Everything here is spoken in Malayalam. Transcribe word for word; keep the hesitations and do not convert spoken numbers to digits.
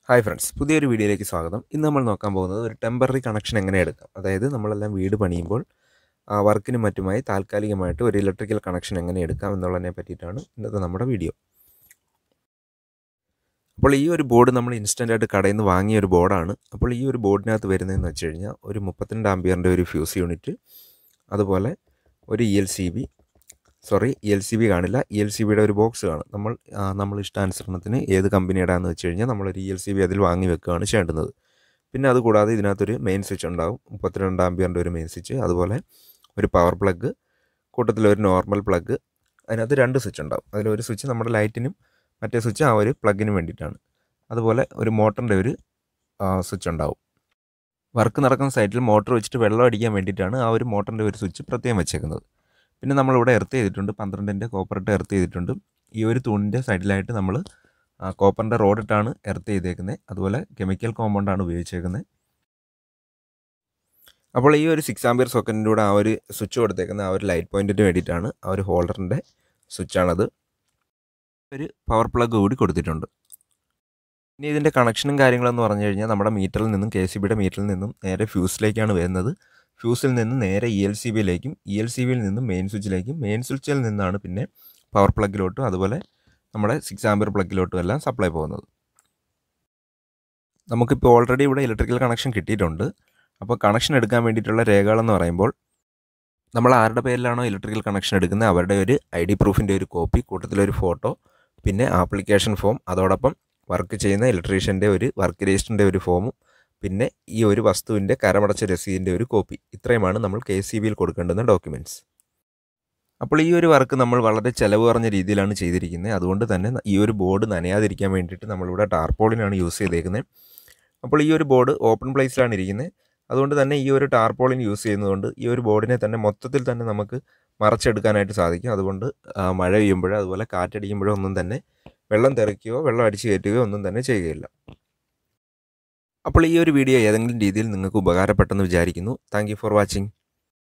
ഹായ് ഫ്രണ്ട്സ്, പുതിയൊരു വീഡിയോയിലേക്ക് സ്വാഗതം. ഇന്ന് നമ്മൾ നോക്കാൻ പോകുന്നത് ഒരു ടെമ്പററി കണക്ഷൻ എങ്ങനെ എടുക്കാം. അതായത് നമ്മളെല്ലാം വീട് പണിയുമ്പോൾ വർക്കിനും മറ്റുമായി താൽക്കാലികമായിട്ട് ഒരു ഇലക്ട്രിക്കൽ കണക്ഷൻ എങ്ങനെ എടുക്കാം എന്നുള്ളതിനെ പറ്റിയിട്ടാണ് ഇന്നത്തെ നമ്മുടെ വീഡിയോ. അപ്പോൾ ഈ ഒരു ബോർഡ് നമ്മൾ ഇൻസ്റ്റൻ്റായിട്ട് കടയിൽ നിന്ന് വാങ്ങിയ ഒരു ബോർഡാണ്. അപ്പോൾ ഈ ഒരു ബോർഡിനകത്ത് വരുന്നതെന്ന് വെച്ച് കഴിഞ്ഞാൽ ഒരു മുപ്പത്തിരണ്ട് ആംപിയറിൻ്റെ ഒരു ഫ്യൂസ് യൂണിറ്റ്, അതുപോലെ ഒരു E L C B sorry E L C B കാണില്ല ഇ എൽ സി ബിയുടെ ഒരു ബോക്സ് കാണും. നമ്മൾ നമ്മൾ ഇഷ്ടാനുസരണത്തിന് ഏത് കമ്പനിയുടെ ആണെന്ന് വെച്ച് കഴിഞ്ഞാൽ നമ്മളൊരു ഇ എൽ സി ബി അതിൽ വാങ്ങി വെക്കുകയാണ് ചെയ്യേണ്ടത്. പിന്നെ അതുകൂടാതെ ഇതിനകത്തൊരു മെയിൻ സ്വിച്ച് ഉണ്ടാവും, മുപ്പത്തിരണ്ട് ആംപിയറിൻ്റെ ഒരു മെയിൻ സ്വിച്ച്, അതുപോലെ ഒരു പവർ പ്ലഗ്, കൂട്ടത്തിലൊരു നോർമൽ പ്ലഗ്. അതിനകത്ത് രണ്ട് സ്വിച്ച് ഉണ്ടാവും. അതിലൊരു സ്വിച്ച് നമ്മുടെ ലൈറ്റിനും മറ്റേ സ്വിച്ച് ആ ഒരു പ്ലഗിനും വേണ്ടിയിട്ടാണ്. അതുപോലെ ഒരു മോട്ടറിൻ്റെ ഒരു സ്വിച്ച് ഉണ്ടാവും. വർക്ക് നടക്കുന്ന സൈറ്റിൽ മോട്ടർ വെച്ചിട്ട് വെള്ളം അടിക്കാൻ വേണ്ടിയിട്ടാണ് ആ ഒരു മോട്ടറിൻ്റെ ഒരു സ്വിച്ച് പ്രത്യേകം വെച്ചേക്കുന്നത്. പിന്നെ നമ്മളിവിടെ എർത്ത് ചെയ്തിട്ടുണ്ട്, പന്ത്രണ്ടിൻ്റെ കോപ്പറിട്ട് എർത്ത് ചെയ്തിട്ടുണ്ട്. ഈ ഒരു തൂണിൻ്റെ സൈഡിലായിട്ട് നമ്മൾ കോപ്പറിൻ്റെ റോഡിട്ടാണ് എർത്ത് ചെയ്തേക്കുന്നത്. അതുപോലെ കെമിക്കൽ കോമ്പൗണ്ടാണ് ഉപയോഗിച്ചേക്കുന്നത്. അപ്പോൾ ഈ ഒരു സിക്സ് ആംപിയർ സോക്കറ്റിൻ്റെ കൂടെ ആ ഒരു സ്വിച്ച് കൊടുത്തേക്കുന്നത് ആ ഒരു ലൈറ്റ് പോയിൻറ്റിന് വേണ്ടിയിട്ടാണ്. ആ ഒരു ഹോൾഡറിൻ്റെ സ്വിച്ചാണത്. ഒരു പവർ പ്ലഗ് കൂടി കൊടുത്തിട്ടുണ്ട്. ഇനി ഇതിൻ്റെ കണക്ഷനും കാര്യങ്ങളെന്ന് പറഞ്ഞു കഴിഞ്ഞാൽ നമ്മുടെ മീറ്ററിൽ നിന്നും കെ സി ബിയുടെ മീറ്ററിൽ നിന്നും നേരെ ഫ്യൂസിലേക്കാണ് വരുന്നത്. ഫ്യൂസിൽ നിന്ന് നേരെ ഇ എൽ സി ബിയിലേക്കും, ഇ എൽ സി ബിയിൽ നിന്നും മെയിൻ സ്വിച്ചിലേക്കും, മെയിൻ സ്വിച്ചിൽ നിന്നാണ് പിന്നെ പവർ പ്ലഗിലോട്ടും അതുപോലെ നമ്മുടെ സിക്സ് ആംപിയർ പ്ലഗിലോട്ടും എല്ലാം സപ്ലൈ പോകുന്നത്. നമുക്കിപ്പോൾ ഓൾറെഡി ഇവിടെ ഇലക്ട്രിക്കൽ കണക്ഷൻ കിട്ടിയിട്ടുണ്ട്. അപ്പോൾ കണക്ഷൻ എടുക്കാൻ വേണ്ടിയിട്ടുള്ള രേഖകളെന്ന് പറയുമ്പോൾ നമ്മൾ ആരുടെ പേരിലാണോ ഇലക്ട്രിക്കൽ കണക്ഷൻ എടുക്കുന്നത് അവരുടെ ഒരു ഐ ഡി പ്രൂഫിൻ്റെ ഒരു കോപ്പി, കൂട്ടത്തിലൊരു ഫോട്ടോ, പിന്നെ ആപ്ലിക്കേഷൻ ഫോം, അതോടൊപ്പം വർക്ക് ചെയ്യുന്ന ഇലക്ട്രീഷ്യൻ്റെ ഒരു വർക്ക് രജിസ്റ്ററിൻ്റെ ഒരു ഫോമും, പിന്നെ ഈ ഒരു വസ്തുവിൻ്റെ കരമടച്ച രസീതിൻ്റെ ഒരു കോപ്പി. ഇത്രയുമാണ് നമ്മൾ കെ സി ബിയിൽ കൊടുക്കേണ്ടുന്ന ഡോക്യുമെൻറ്റ്സ്. അപ്പോൾ ഈ ഒരു വർക്ക് നമ്മൾ വളരെ ചിലവ് കുറഞ്ഞ രീതിയിലാണ് ചെയ്തിരിക്കുന്നത്. അതുകൊണ്ട് തന്നെ ഈ ഒരു ബോർഡ് നനയാതിരിക്കാൻ വേണ്ടിയിട്ട് നമ്മളിവിടെ ടാർപോളിനാണ് യൂസ് ചെയ്തേക്കുന്നത്. അപ്പോൾ ഈ ഒരു ബോർഡ് ഓപ്പൺ പ്ലേസിലാണ് ഇരിക്കുന്നത്. അതുകൊണ്ട് തന്നെ ഈ ഒരു ടാർപോളിൻ യൂസ് ചെയ്യുന്നതുകൊണ്ട് ഈ ഒരു ബോർഡിനെ തന്നെ മൊത്തത്തിൽ തന്നെ നമുക്ക് മറച്ചെടുക്കാനായിട്ട് സാധിക്കും. അതുകൊണ്ട് മഴ പെയ്യുമ്പോഴോ അതുപോലെ കാറ്റടിക്കുമ്പോഴോ ഒന്നും തന്നെ വെള്ളം തെറിക്കുകയോ വെള്ളം അടിച്ച് കയറ്റുകയോ ഒന്നും തന്നെ ചെയ്യുകയില്ല. അപ്പോൾ ഈ ഒരു വീഡിയോ ഏതെങ്കിലും രീതിയിൽ നിങ്ങൾക്ക് ഉപകാരപ്പെട്ടെന്ന് വിചാരിക്കുന്നു. Thank you for watching.